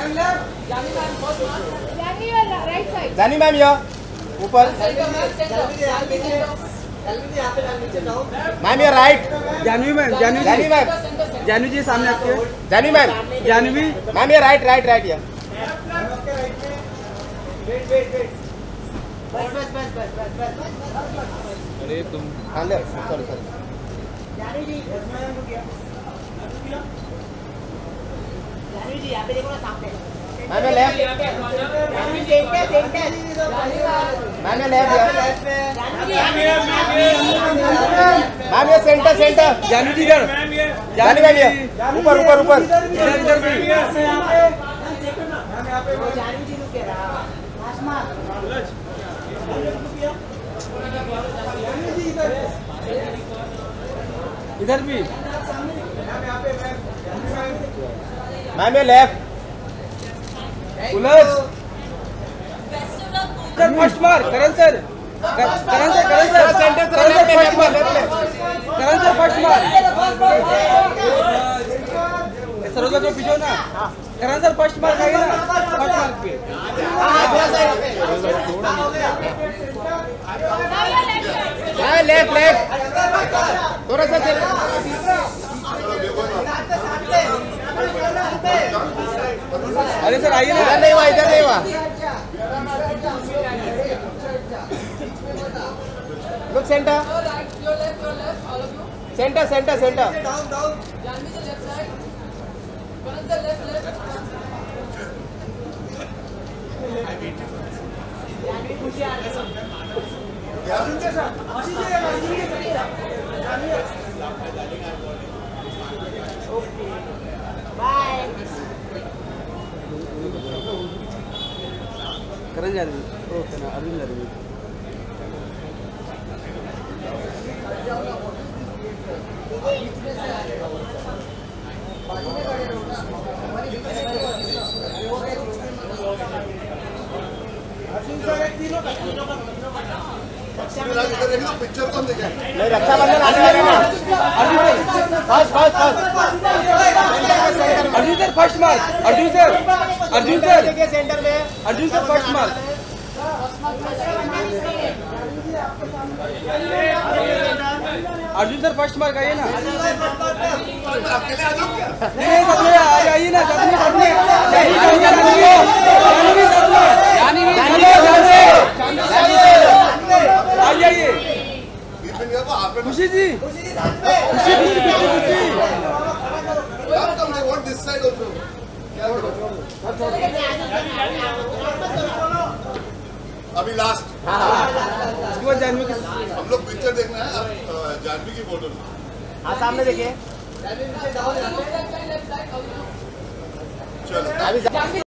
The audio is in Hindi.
जानी मैम या ऊपर मैम या right. Janvi ma'am, Janvi ma'am, Janvi ji सामने आपके। जानवी मैम, जानवी मैम या राइट राइट राइट या। अरे तुम सॉरी सॉरी जानवी जी यहाँ पे देखो ना सामने। मैम या लेफ्ट, मैम या लेफ्ट मैम या सेंटर सेंटर। जानवी जी इधर, जानवी मैम या ऊपर ऊपर ऊपर। इधर इधर भी। जानवी जी रुक रहा। इधर भी। मैम या लेफ्ट। उलझ सर, फर्स्ट मार Karan sir, Karan sir centre Karan sir first मार, करण सर फर्स्ट मार। सरोजा को पीछे ना, करण सर फर्स्ट मार खाएगा ना, फर्स्ट मार पे। लेफ्ट लेफ्ट थोड़ा सा अरे सर आइए ना। इधर नहीं हुआ, इधर नहीं हुआ। Look centre centre centre centre. Karan Janvi, okay ना, अरविंद जानवी। पिक्चर कौन देखे? नहीं, रक्षाबंधन आने वाली ना। First first first Arjun sir first मार, अर्जुन सर देखिए सेंटर में। अर्जुन सर फर्स्ट मार। अर्जुन सर फर्स्ट मार आइए ना। नहीं सबने आइए ना, सबने आ जाइए। खुशी जी, खुशी अभी लास्ट जानवी की हम लोग पिक्चर देखना है। जानवी की फोटो। हाँ सामने देखिए। चलो अभी